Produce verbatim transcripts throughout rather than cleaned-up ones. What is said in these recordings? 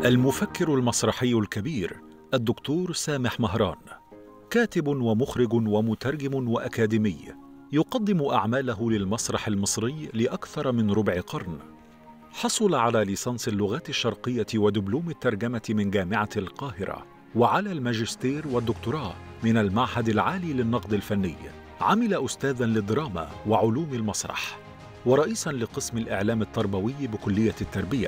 المفكر المسرحي الكبير الدكتور سامح مهران، كاتب ومخرج ومترجم وأكاديمي، يقدم أعماله للمسرح المصري لأكثر من ربع قرن. حصل على ليسانس اللغات الشرقية ودبلوم الترجمة من جامعة القاهرة، وعلى الماجستير والدكتوراه من المعهد العالي للنقد الفني. عمل أستاذاً للدراما وعلوم المسرح، ورئيساً لقسم الإعلام التربوي بكلية التربية،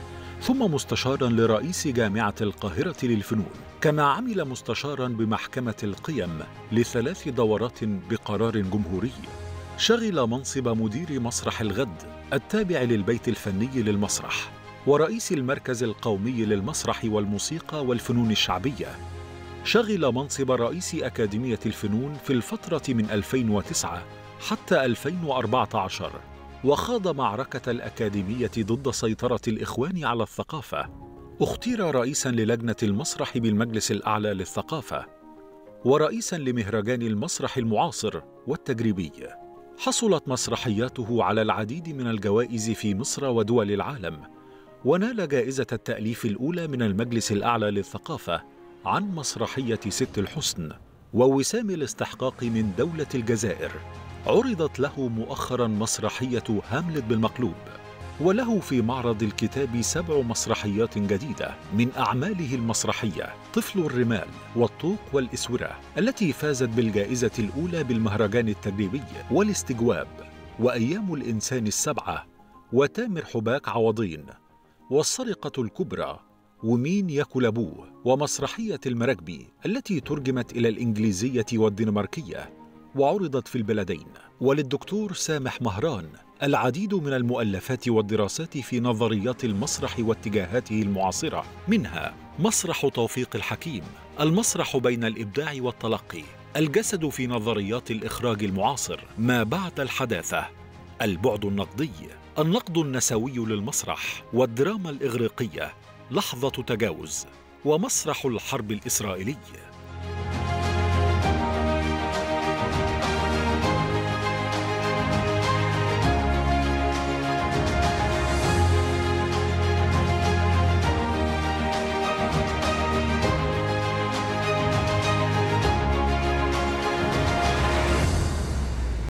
ثم مستشاراً لرئيس جامعة القاهرة للفنون، كما عمل مستشاراً بمحكمة القيم لثلاث دورات بقرار جمهوري. شغل منصب مدير مسرح الغد التابع للبيت الفني للمسرح، ورئيس المركز القومي للمسرح والموسيقى والفنون الشعبية. شغل منصب رئيس أكاديمية الفنون في الفترة من ألفين وتسعة حتى ألفين وأربعة عشر، وخاض معركة الأكاديمية ضد سيطرة الإخوان على الثقافة. اختير رئيساً للجنة المسرح بالمجلس الأعلى للثقافة، ورئيساً لمهرجان المسرح المعاصر والتجريبي. حصلت مسرحياته على العديد من الجوائز في مصر ودول العالم، ونال جائزة التأليف الأولى من المجلس الأعلى للثقافة عن مسرحية ست الحسن، ووسام الاستحقاق من دولة الجزائر. عرضت له مؤخراً مسرحية هاملت بالمقلوب، وله في معرض الكتاب سبع مسرحيات جديدة من أعماله المسرحية: طفل الرمال، والطوق والإسورة التي فازت بالجائزة الأولى بالمهرجان التجريبي، والاستجواب، وأيام الإنسان السبعة، وتامر حباك عوضين، والسرقة الكبرى، ومين ياكل أبوه، ومسرحية المراكبي التي ترجمت إلى الإنجليزية والدنماركية وعرضت في البلدين. وللدكتور سامح مهران العديد من المؤلفات والدراسات في نظريات المسرح واتجاهاته المعاصرة، منها مسرح توفيق الحكيم، المسرح بين الإبداع والتلقي، الجسد في نظريات الإخراج المعاصر، ما بعد الحداثة، البعد النقدي، النقد النسوي للمسرح، والدراما الإغريقية، لحظة تجاوز، ومسرح الحرب الإسرائيلي.